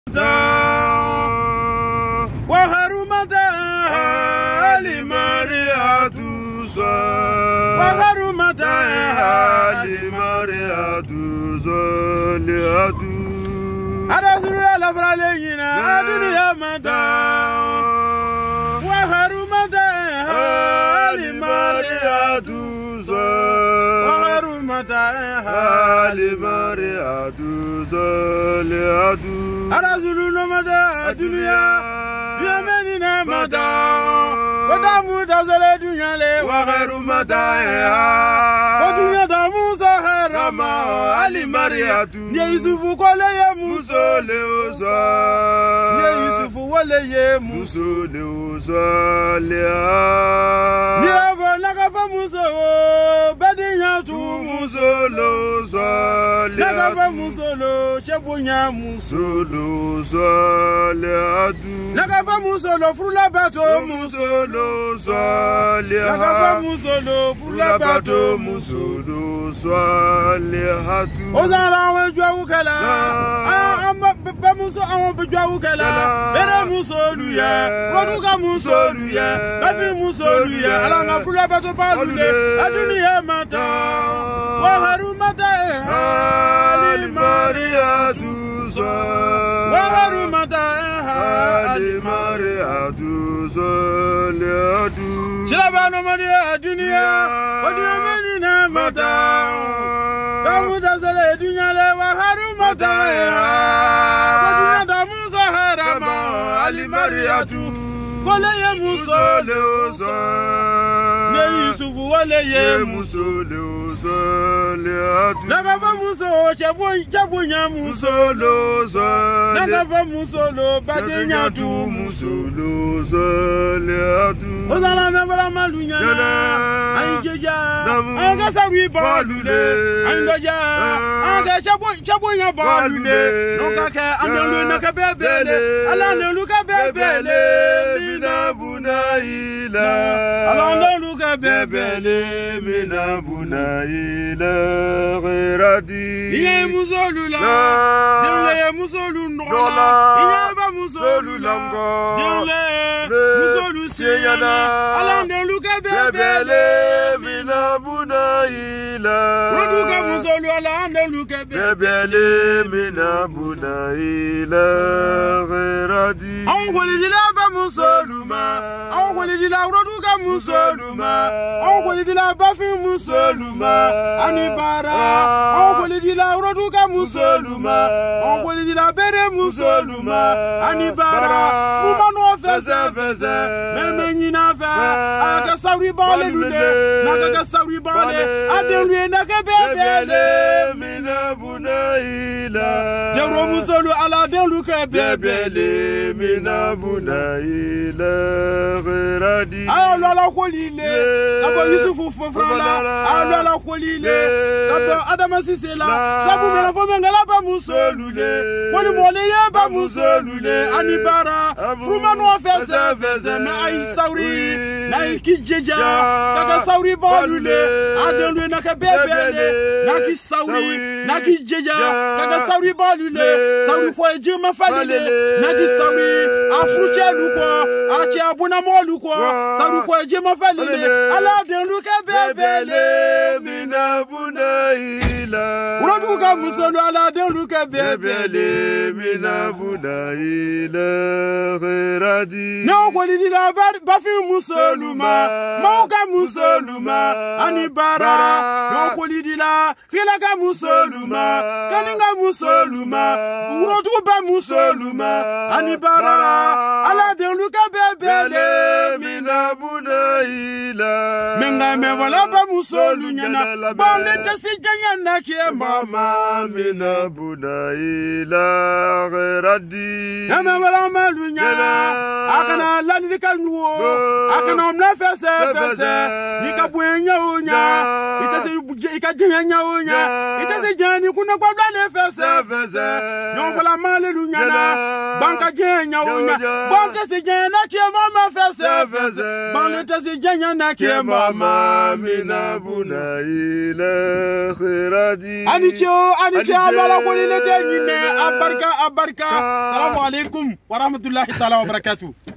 وحرمتا لمريات وحرمتا لمريات زليات رسول الله فرالينا الدنيا متى وحرمتا لمريات وحرمتا لمريات زليات رسول الله متى الدنيا يمننا متى ودامو تزل الدنيا لي وحرمتا ودنيا دامو سهرما علي مريات يوسف كله يموسو لوزا يوسف ولا يموسو لوزا يا بنا كفموسو بدينا تو موسو لوزا لا كفموسو شبونيا موسو لوزا لا كفموسو فرولا باتو موسو لوزا لا كفموسو فرولا باتو موسو لوزا Ozala wejuawu kala amma bamuso awon bejuawu kala bere musoluye roduka musoluye bafi musoluye alanga fula bato balule aduniya mata wa harumata ali mariatu wa harumata ali mariatu zaliatu Shilabano mani aduniya odiya menina mata Damuda zale dunya le wa harumata Waduna damuza harama Ali mariatu Kole ye musole oza Ne Yusufu wale ye musole oza Leatu Nagava muso chabunya musole oza Nagava musolo badenya tu musole oza Leatu Ozala membala malunya Anjeja Anga sawi balule Andoja Anga chabunya balule Nokake andelu nakabebele Alane kabebele Mina bunaila Alane kabebele Mina bunaila Gheradi Iye muzolula Dile muzolu ndola Iye ba muzolula Dile muzolu seyana Alane kabebele Mina bunaila Roduka muzolu alane kabebele Mina bunaila Gheradi Musoluma, on va dire la roduka musoluma, on va dire la bafi musoluma, anibara, on va dire la roduka musoluma, on va dire la bere musoluma, anibara, fumano feze, même nina fa, aga sauri bale lule, naga sauri bale, adelue naga bebele, mina bunaila, dero musolu ala deluke bebele, mina bunaila Gheradi ala la kolile abo Yusufu fofrala ala la kolile abo Adama Sisela sabu mena fo mengala ba musolule woni mole ye ba musolule anibara fumano feze na ay sauri na kijeja kaka sauri balule adenwe na ka bebele na ki sauri na kijeja kaka sauri balule sauri ko ejima falele na ki sauri afruche luko achi abuna moluko saruko ejema falele ala denluka bebele mina bunaila uroduka musolo ala denluka bebele mina bunaila Gheradi no kolidila bafi musoluma mauka musoluma anibara no kolidila silaka musoluma kaninga musoluma uroduba musoluma anibara ala deluka bebele mina bunaila menga me wala ba musolu nyana bale tesijanya na kie mama mina bunaila Gheradi me wala malu nyana akana lani kanwo akana omna fese nikabwenya unya itase ikajenya unya itase jani kuna kwa dane fese nyonfala male lunyana banka jenya unya bonte si jenya ki mama fese bonte si jenya na ki mama mina buna ila khiradi anicho ala ko ni ne abarka assalamu alaikum wa rahmatullahi ta'ala wa barakatuh